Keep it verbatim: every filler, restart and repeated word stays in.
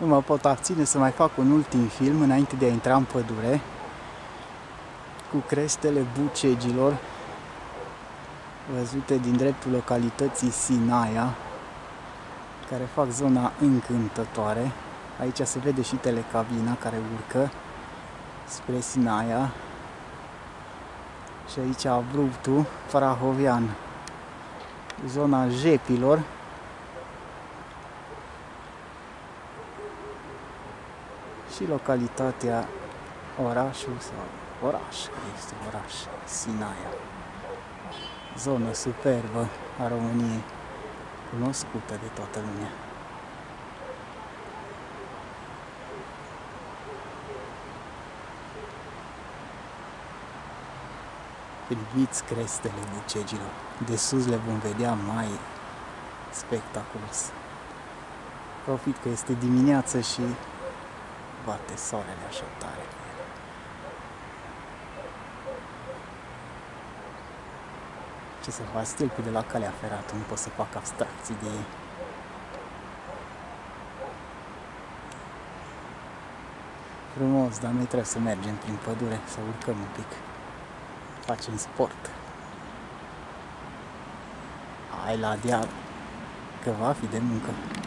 Nu mă pot abține să mai fac un ultim film înainte de a intra în pădure cu crestele bucegilor văzute din dreptul localității Sinaia, care fac zona încântătoare. Aici se vede și telecabina care urcă spre Sinaia și aici abruptul prahovian, zona Jepilor. Și localitatea, orașul sau oraș, este oraș, Sinaia. Zonă superbă a României, cunoscută de toată lumea. Priviți crestele bucegilor. De sus le vom vedea mai spectaculos. Profit că este dimineață și bate soarele așa tare. Ce să fac, stâlpii de la calea ferată, nu pot să fac abstracții de ei. Frumos, dar noi trebuie să mergem prin pădure, să urcăm un pic. Facem sport. Hai la diavol, că va fi de muncă.